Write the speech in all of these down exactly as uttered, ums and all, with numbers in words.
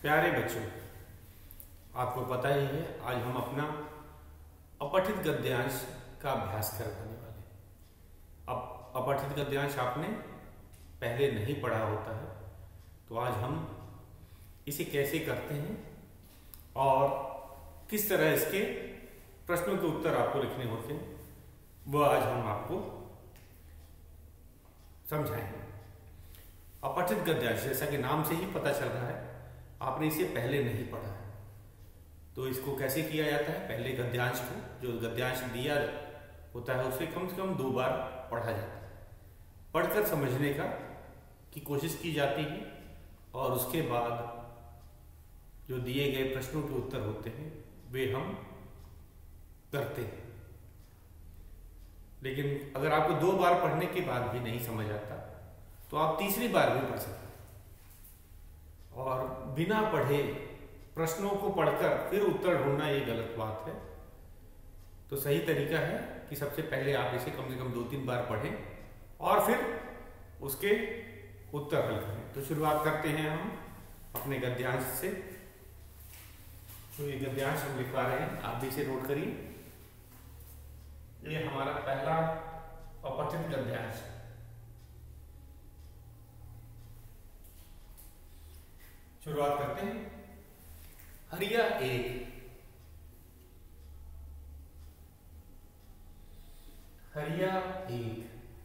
प्यारे बच्चों, आपको पता ही है आज हम अपना अपठित गद्यांश का अभ्यास करवाने वाले हैं। अब अपठित गद्यांश आपने पहले नहीं पढ़ा होता है, तो आज हम इसे कैसे करते हैं और किस तरह इसके प्रश्नों के उत्तर आपको लिखने होते हैं वो आज हम आपको समझाएंगे। अपठित गद्यांश, जैसा कि नाम से ही पता चल रहा है, आपने इसे पहले नहीं पढ़ा है, तो इसको कैसे किया जाता है? पहले गद्यांश को, जो गद्यांश दिया होता है, उसे कम से कम दो बार पढ़ा जाता है। पढ़कर समझने का की कोशिश की जाती है और उसके बाद जो दिए गए प्रश्नों के उत्तर होते हैं वे हम करते हैं। लेकिन अगर आपको दो बार पढ़ने के बाद भी नहीं समझ आता तो आप तीसरी बार भी पढ़ सकते हैं। और बिना पढ़े प्रश्नों को पढ़कर फिर उत्तर ढूंढना ये गलत बात है। तो सही तरीका है कि सबसे पहले आप इसे कम से कम दो तीन बार पढ़ें और फिर उसके उत्तर हल करें। तो शुरुआत करते हैं हम अपने गद्यांश से। तो ये गद्यांश हम लिखवा रहे हैं, आप भी इसे नोट करिए। ये हमारा पहला अपठित गद्यांश है। शुरुआत करते हैं। हरिया एक, हरिया एक,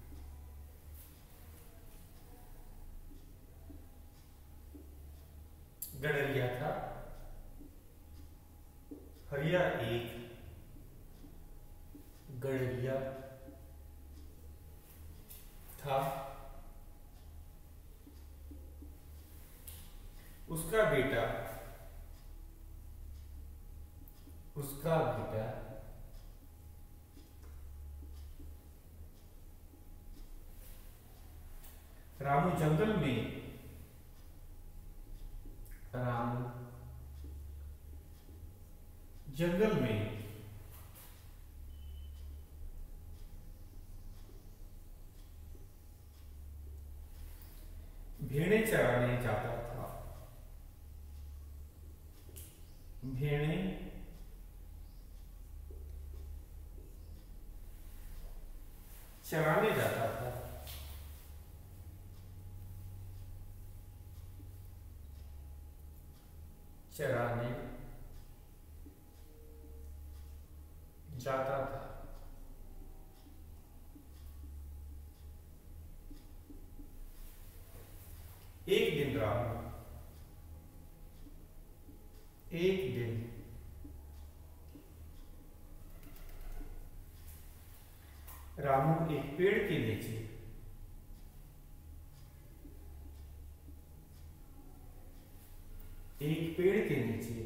गडरिया था। हरिया एक, गडरिया था। उसका बेटा, उसका बेटा रामू जंगल में, रामू जंगल में भेड़ें चराने जाता था। भेड़ें चराने जाता था। चराने जाता था। एक दिन रामू, एक दिन रामू एक पेड़ के नीचे एक पेड़ के नीचे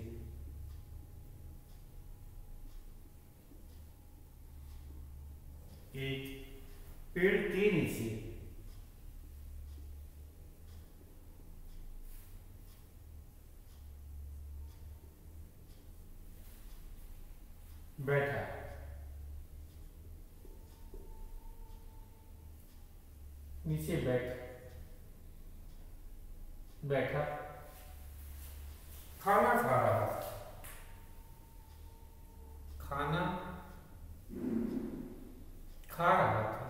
एक पेड़ के नीचे बैठा। नीचे बैठ बैठा खाना खा रहा था। खाना खा रहा था।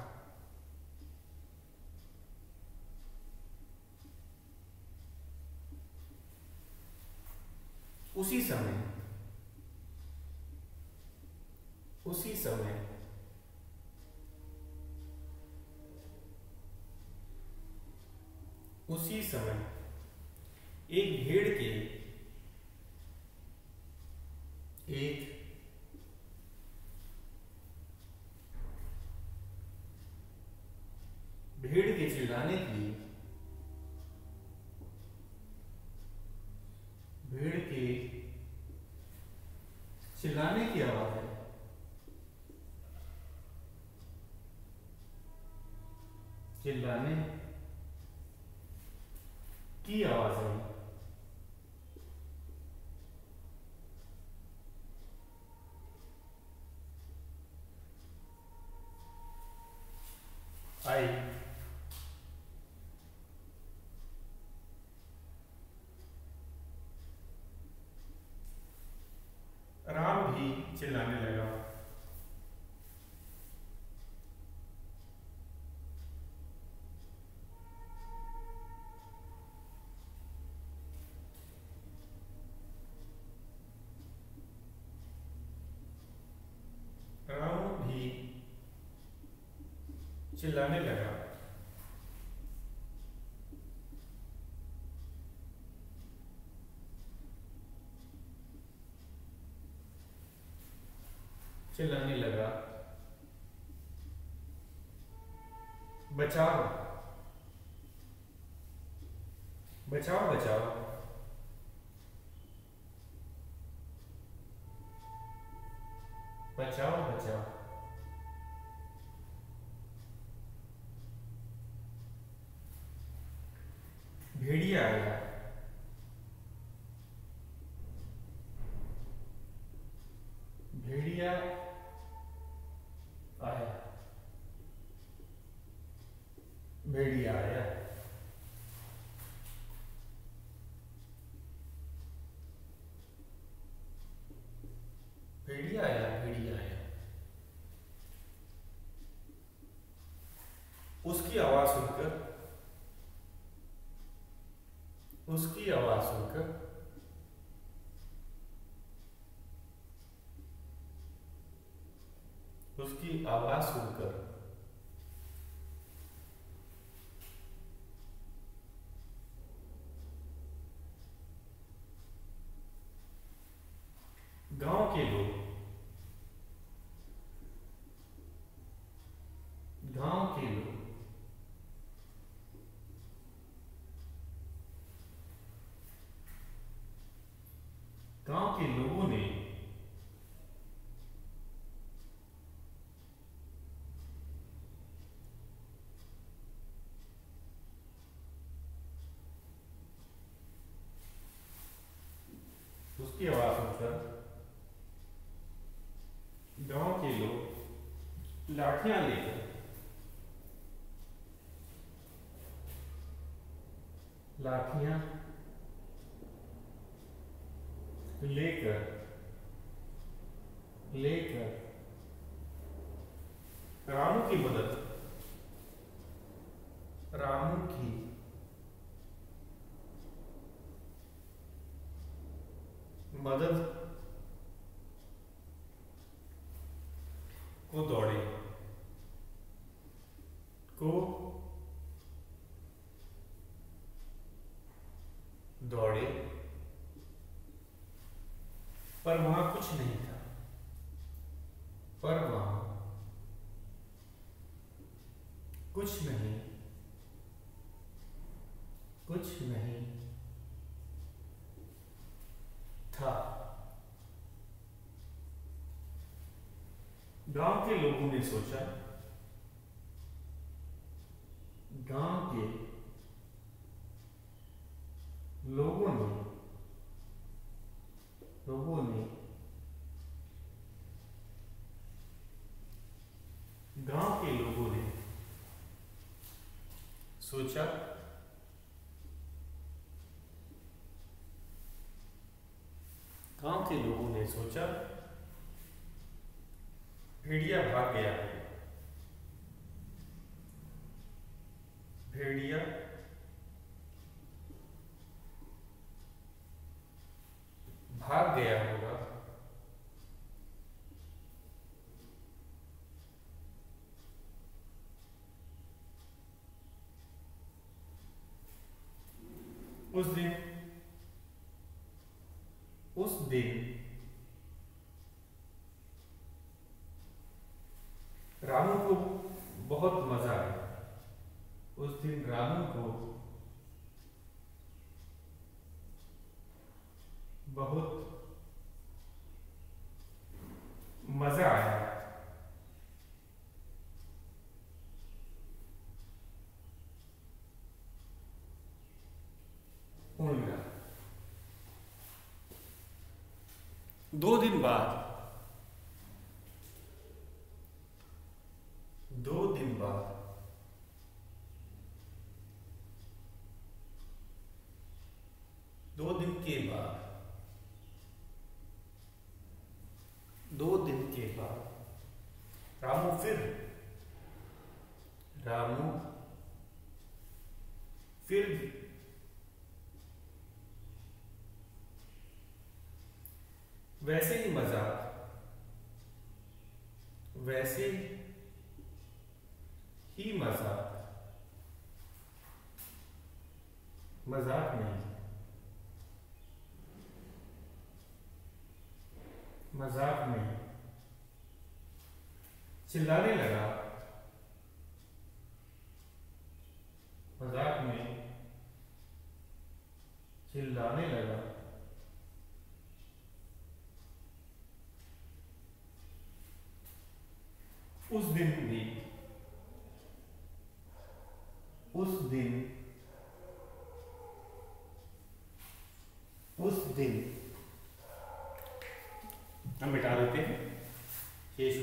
उसी समय उसी समय उसी समय एक भेड़ के एक भेड़ के चिल्लाने की भेड़ के चिल्लाने की आवाज है। चिल्लाने की आवाज है। आई। चिल्लाने लगा। चिल्लाने लगा, बचाओ बचाओ बचाओ। बचाओ बचाओ। भेड़िया आया। भेड़िया आया। भेड़िया आया। भेड़िया आया। भेड़िया आया। उसकी आवाज सुनकर उसकी आवाज सुनकर उसकी आवाज सुनकर गांव के लोग गांव के लोग गांव के लोगों ने उसकी आवाज सुनकर गांव के लोग लाठियां लेकर लाठियां लेकर लेकर रामू की मदद रामू की मदद को दौड़े को दौड़े पर वहां कुछ नहीं था। पर वहां कुछ नहीं कुछ नहीं था। गांव के लोगों ने सोचा गांव के लोगों ने लोगों ने गांव के लोगों ने सोचा गांव के लोगों ने सोचा भेड़िया भाग गया है। भेड़िया भाग गया होगा। उस दिन उस दिन रामू को बहुत मजा आया। उस दिन रामू को बहुत मजा आया। उड़ना। दो दिन बाद दो दिन बाद दो दिन के बाद दो दिन के बाद रामू फिर रामू फिर वैसे ही मजाक वैसे ही मजाक, मजाक नहीं, मजाक नहीं। चिल्लाने लगा, मजाक में चिल्लाने लगा। उस दिन भी, उस दिन, उस दिन हम मिटा देते हैं शेष।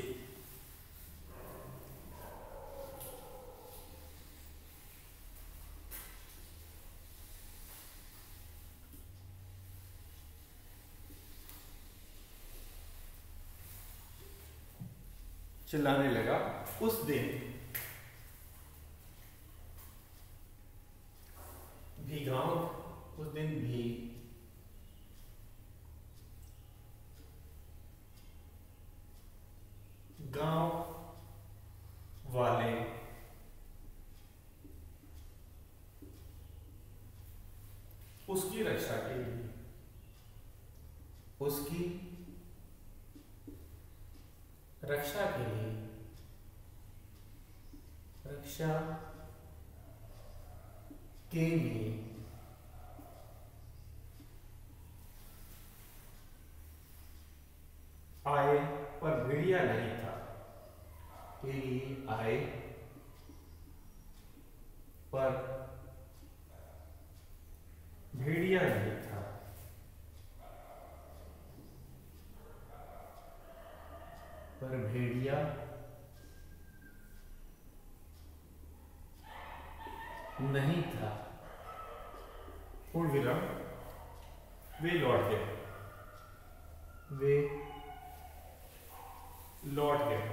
चिल्लाने लगा उस दिन भी गांव, उस दिन भी गांव वाले उसकी रक्षा के लिए, उसकी रक्षा के लिए, रक्षा के लिए आए, पर भेड़िया नहीं था। के लिए आए पर भेड़िया नहीं था। पर भेड़िया नहीं था। पूर्ण विराम। वे लौट गए, वे लौट गए,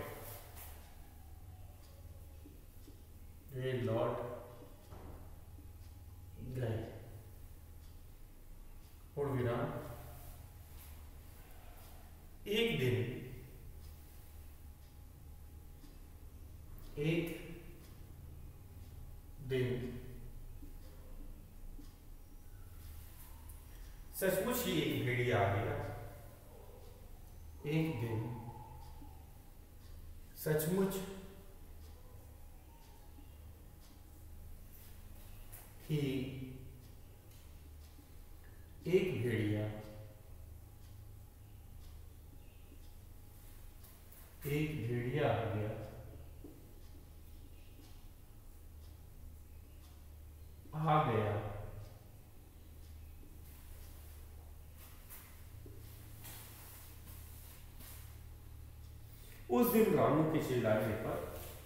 वे लौट गए। पूर्ण विराम। एक दिन, एक दिन सचमुच ही एक भेड़िया आ गया। एक दिन सचमुच ही एक भेड़िया, एक भेड़िया आ गया। आ गया। उस दिन रामू के चिल्लाने पर,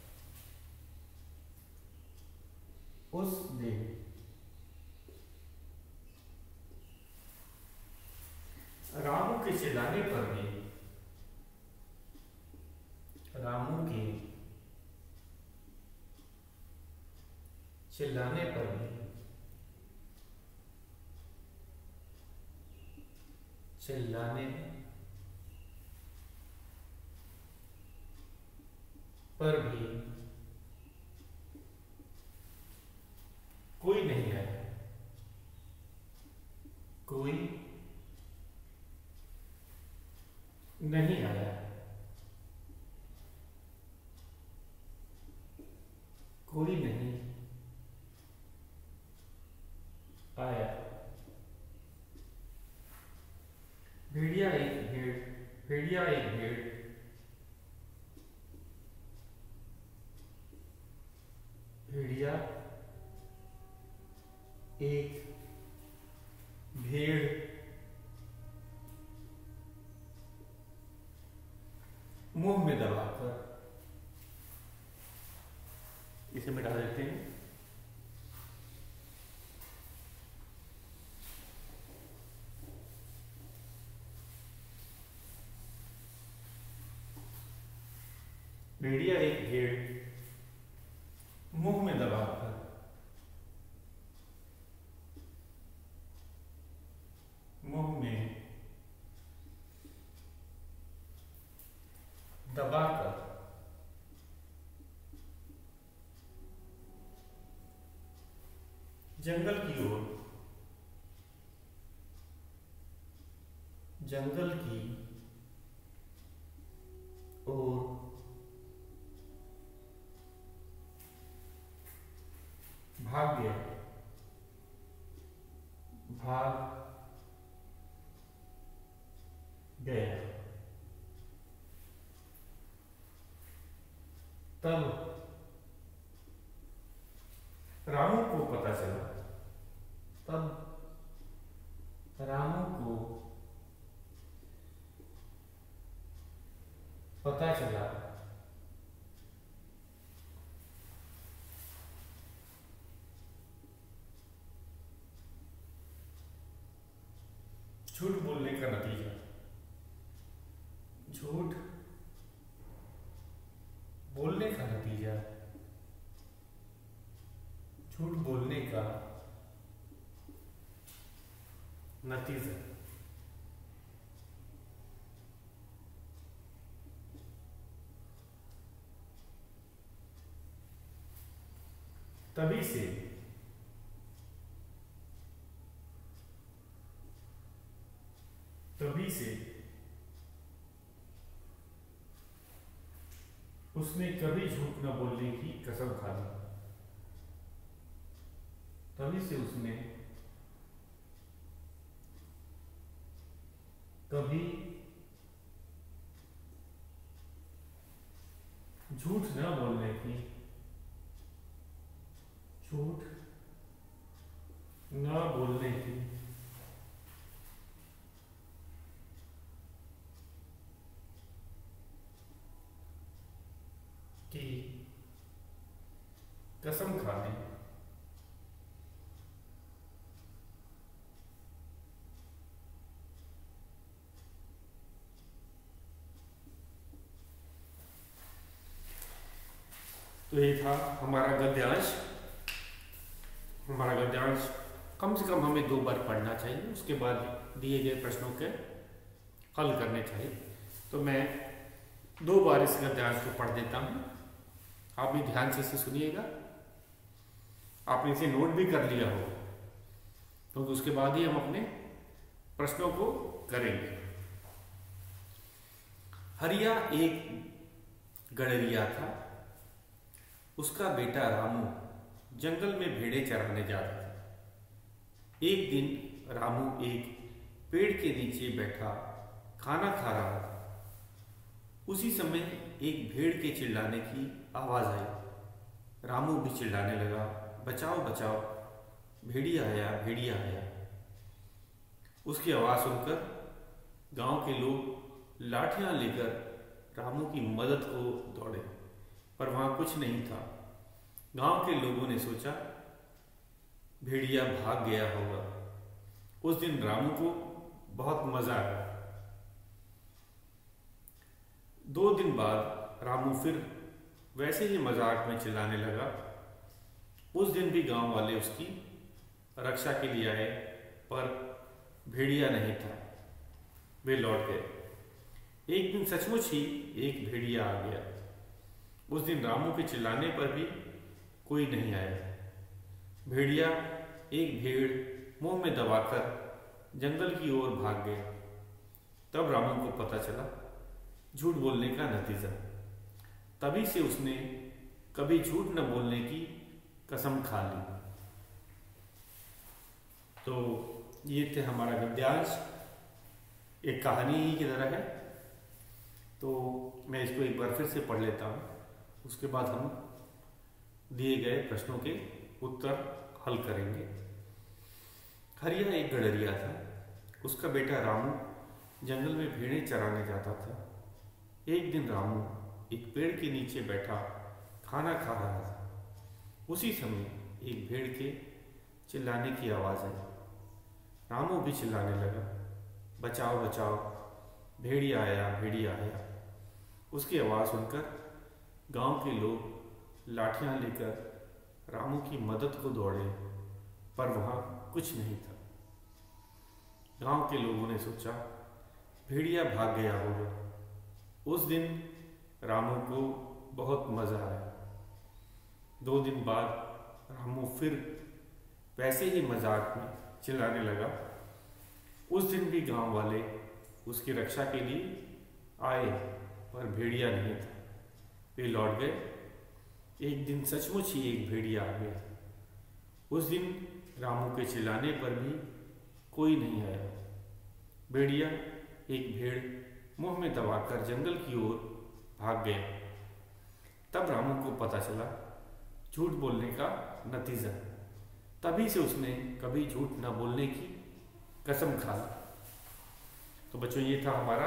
उस दिन रामू के चिल्लाने पर भी, रामू के चिल्लाने पर भी, चिल्लाने पर भी कोई नहीं आया, कोई नहीं आया, कोई नहीं आया। भेड़िया एक भेड़, भेड़िया एक भेड़, भेड़िया एक भेड़ मुंह में दबाकर, इसे मिटा देते हैं। भेड़िया एक भेड़ मुंह में दबाकर, मुंह में दबाकर जंगल की ओर जंगल की ओर भाग गया भाग गया तब रामू को पता चला तब रामू को पता चला झूठ बोलने का नतीजा झूठ बोलने का नतीजा झूठ बोलने का नतीजा तभी से तभी से उसने कभी झूठ न बोलने की कसम खा ली तभी से उसने कभी झूठ न बोलने की झूठ न बोलने की की कसम खा ली तो ये था हमारा गद्यांश हमारा गद्यांश कम से कम हमें दो बार पढ़ना चाहिए, उसके बाद दिए गए प्रश्नों के हल करने चाहिए। तो मैं दो बार इस गद्यांश को पढ़ देता हूँ, आप भी ध्यान से इसे सुनिएगा। आपने इसे नोट भी कर लिया हो तो उसके बाद ही हम अपने प्रश्नों को करेंगे। हरिया एक गडरिया था, उसका बेटा रामू जंगल में भेड़ें चराने जाता था। एक दिन रामू एक पेड़ के नीचे बैठा खाना खा रहा था। उसी समय एक भेड़ के चिल्लाने की आवाज आई। रामू भी चिल्लाने लगा, बचाओ बचाओ, भेड़िया आया भेड़िया आया। उसकी आवाज सुनकर गांव के लोग लाठियां लेकर रामू की मदद को दौड़े, पर वहां कुछ नहीं था। गांव के लोगों ने सोचा भेड़िया भाग गया होगा। उस दिन रामू को बहुत मजा आया। दो दिन बाद रामू फिर वैसे ही मजाक में चिल्लाने लगा। उस दिन भी गांव वाले उसकी रक्षा के लिए आए, पर भेड़िया नहीं था, वे लौट गए। एक दिन सचमुच ही एक भेड़िया आ गया। उस दिन रामू के चिल्लाने पर भी कोई नहीं आया। भेड़िया एक भेड़ मुंह में दबाकर जंगल की ओर भाग गया। तब रामू को पता चला झूठ बोलने का नतीजा। तभी से उसने कभी झूठ न बोलने की कसम खा ली। तो ये थे हमारा गद्यांश, एक कहानी ही की तरह है। तो मैं इसको एक बार फिर से पढ़ लेता हूँ, उसके बाद हम दिए गए प्रश्नों के उत्तर हल करेंगे। हरिया एक गडरिया था, उसका बेटा रामू जंगल में भेड़ें चराने जाता था। एक दिन रामू एक पेड़ के नीचे बैठा खाना खा रहा था। उसी समय एक भेड़ के चिल्लाने की आवाज आई। रामू भी चिल्लाने लगा, बचाओ बचाओ, भेड़िया आया भेड़िया आया। उसकी आवाज सुनकर गांव के लोग लाठियां लेकर रामू की मदद को दौड़े, पर वहां कुछ नहीं था। गांव के लोगों ने सोचा भेड़िया भाग गया होगा। उस दिन रामू को बहुत मजा आया। दो दिन बाद रामू फिर वैसे ही मजाक में चिल्लाने लगा। उस दिन भी गांव वाले उसकी रक्षा के लिए आए, पर भेड़िया नहीं था। वे लौट गए। एक दिन सचमुच ही एक भेड़िया आ गया। उस दिन रामू के चिल्लाने पर भी कोई नहीं आया। भेड़िया एक भेड़ मुंह में दबाकर जंगल की ओर भाग गया। तब रामू को पता चला झूठ बोलने का नतीजा। तभी से उसने कभी झूठ न बोलने की कसम खा ली। तो बच्चों, ये था हमारा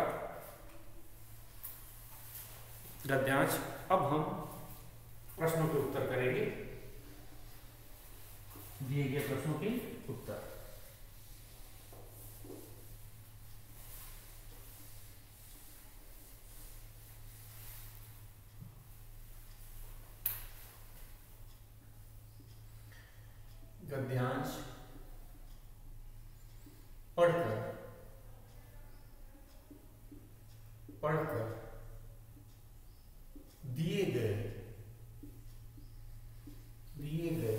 गद्यांश। अब हम प्रश्नों के उत्तर करेंगे, दिए गए प्रश्नों के उत्तर। गद्यांश पढ़कर पढ़कर दिए गए दिए गए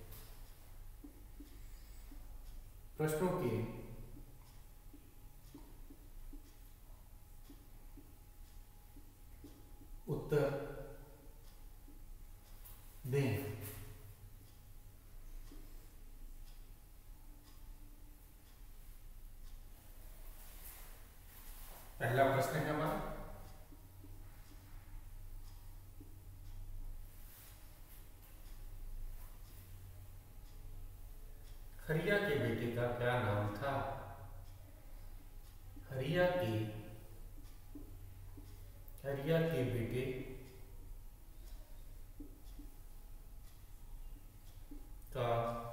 प्रश्नों के उत्तर दें। पहला प्रश्न है हमारा, हरिया के बेटे का क्या नाम था? हरिया के हरिया के बेटे का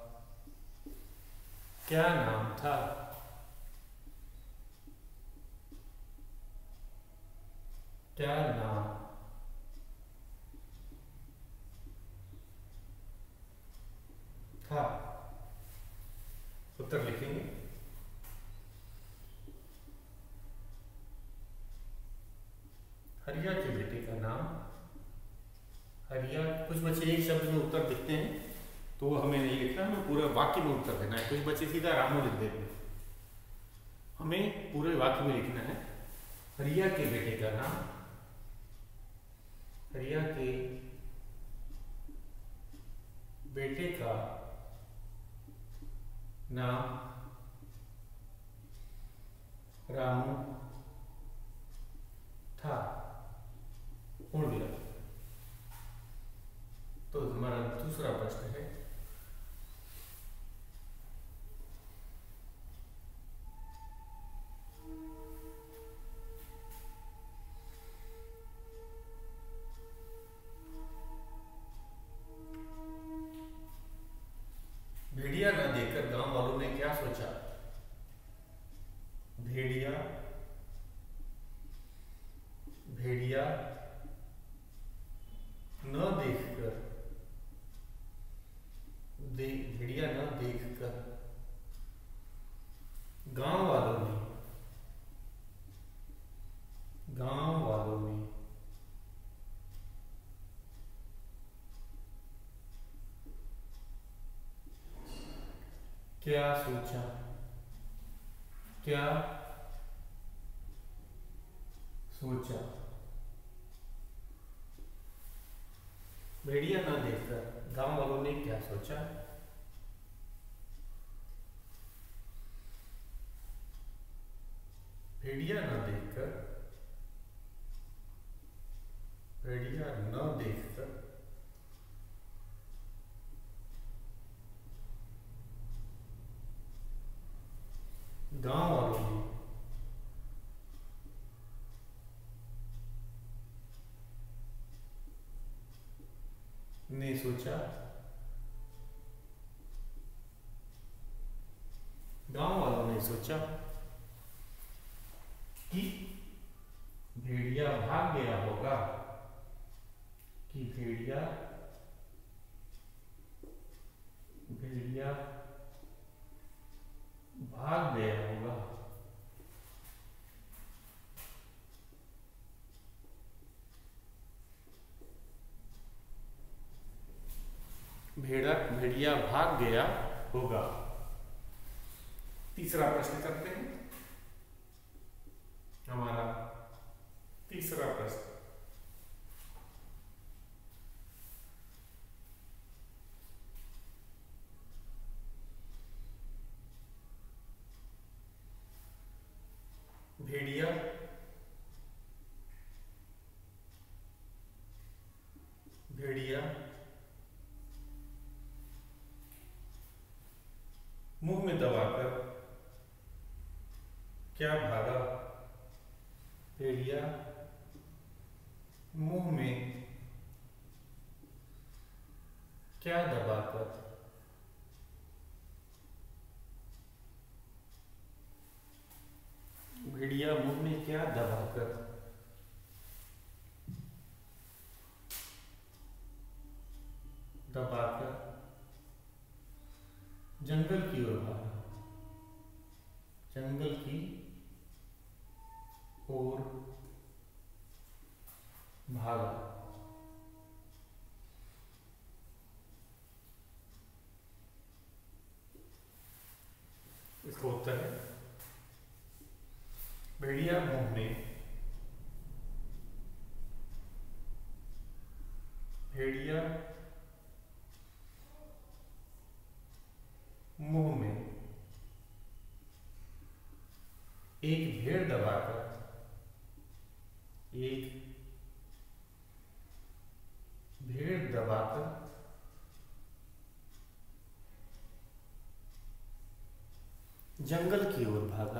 क्या नाम था? क्या नाम था? उत्तर लिखेंगे। हरिया के बेटे का नाम हरिया। कुछ बच्चे एक शब्द में उत्तर लिखते हैं, तो वो हमें नहीं लिखना, हमें पूरे वाक्य में उत्तर देना है। कुछ बच्चे सीधा रामू लिख देते हैं, हमें पूरे वाक्य में लिखना है। हरिया के बेटे का नाम हरिया के बेटे का नाम रामू था। पूर्ण विराम। तो हमारा दूसरा प्रश्न है, भेड़िया न देखकर गांव वालों ने क्या सोचा? भेड़िया भेड़िया न देखकर दे, भेड़िया न देखकर गांव वालों ने गांव वालों ने क्या सोचा? क्या सोचा? भेड़िया न देखकर गांव वालों ने क्या सोचा? भेड़िया न देखकर भेड़िया न देखकर गांव वालों ने ने सोचा गांव वालों ने सोचा कि भेड़िया भाग गया होगा कि भेड़िया भेड़िया भाग गया होगा। भेड़ा भेड़िया भाग गया होगा। तीसरा प्रश्न करते हैं। हमारा तीसरा प्रश्न, भेड़िया भेड़िया मुंह में दबाकर क्या भागा? भेड़िया मुंह में क्या दबाकर भेड़िया मुंह में क्या दबाकर दबाकर जंगल की ओर भागा। जंगल की ओर भागा। इसका उत्तर है भेड़िया मुंह में भेड़िया मुंह में एक भेड़ दबाकर एक भेड़ दबाकर जंगल की ओर भागा।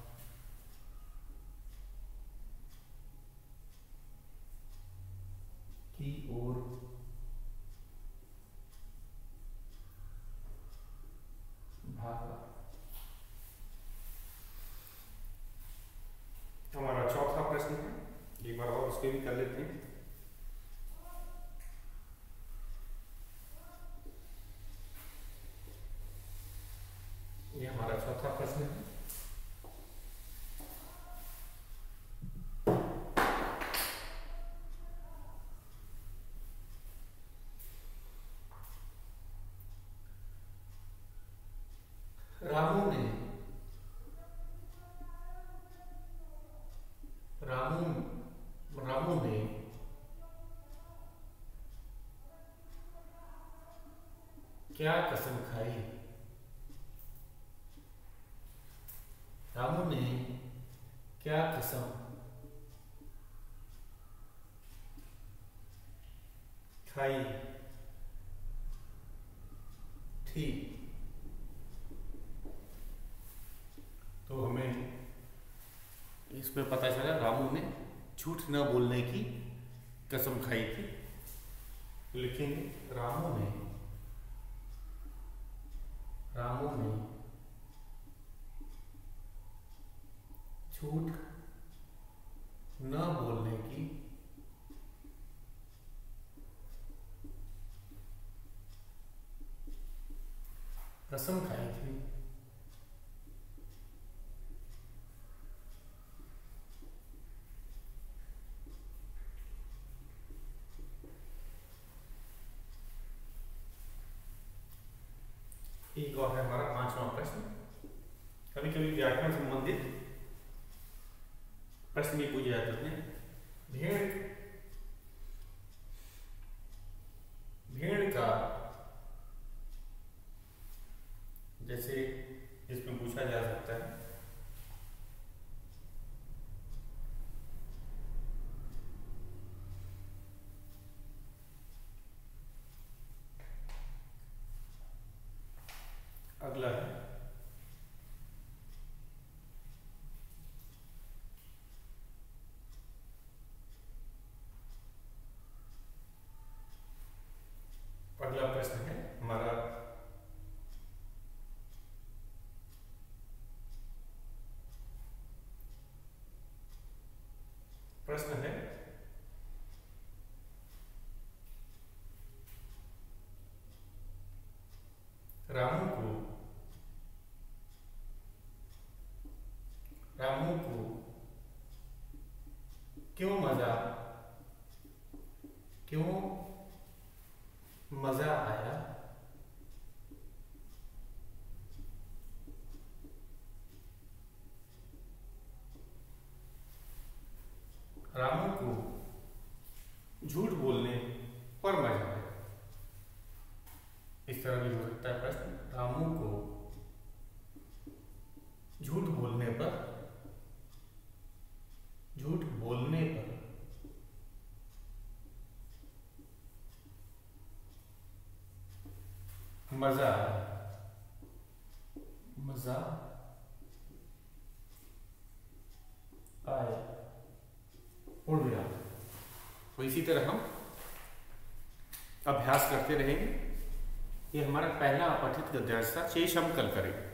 की ओर भागा। हमारा चौथा प्रश्न है, एक बार और उसके भी कर लेते हैं। ये हमारा चौथा प्रश्न है। रामू ने रामू रामू ने क्या कसम खाई? रामू ने क्या कसम खाई थी? तो हमें इसमें पता चला रामू ने झूठ न बोलने की कसम खाई थी। तो लिखेंगे रामू ने रामू ने झूठ न बोलने की कसम खाई थी। एक और है हमारा पांचवा प्रश्न। कभी कभी व्याकरण संबंधित प्रश्न भी पूछे जाते हैं। भेड़ भेड़ का, जैसे इसमें पूछा जा सकता है, अगला है अगला प्रश्न है हमारा प्रश्न है रामू को रामू को क्यों मजा क्यों मजा आया रामू को झूठ बोलने पर मजा आया। इस तरह भी हो सकता है प्रश्न, रामू को झूठ बोलने पर झूठ बोलने पर मजा आया, मजा आया। उड़ गया। तो इसी तरह हम अभ्यास करते रहेंगे। ये हमारा पहला अपठित गद्यांश था, शेष हम कल करेंगे।